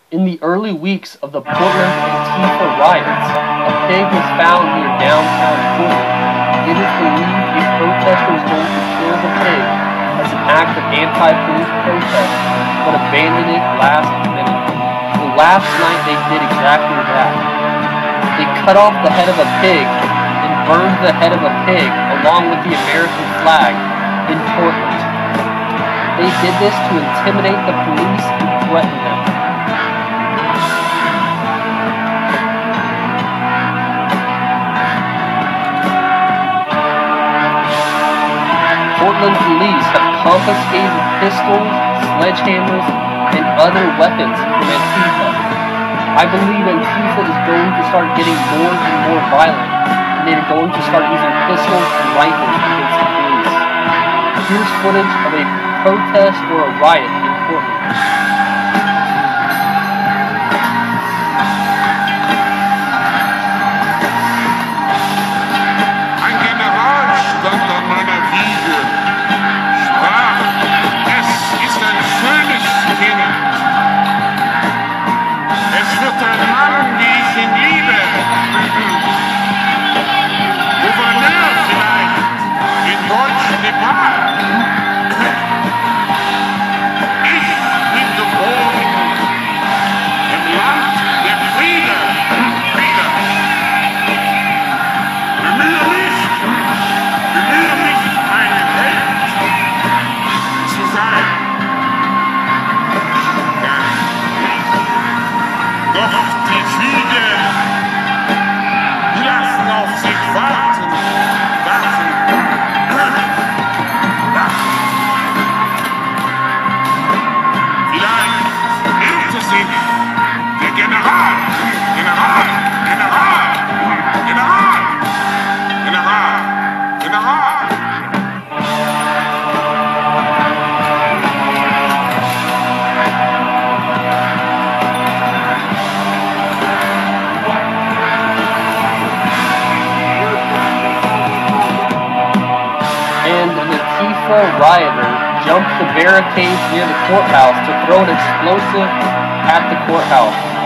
In the early weeks of the Portland Antifa riots, a pig was found near downtown Portland. It is believed a protester was going to kill the pig as an act of anti-police protest, but abandoned it last minute. Well, last night they did exactly that. They cut off the head of a pig and burned the head of a pig along with the American flag in Portland. They did this to intimidate the police and threaten them. Portland police have confiscated pistols, sledgehammers, and other weapons from Antifa. I believe Antifa is going to start getting more and more violent, and they're going to start using pistols and rifles against the police. Here's footage of a protest or a riot in Portland. Deutsch Nepal. Ich bin geboren im Land der Friede. Bemühe mich, ein Held zu sein. Ja. Doch die Züge, die lassen auf sich warten. Rioter jumped the barricades near the courthouse to throw an explosive at the courthouse.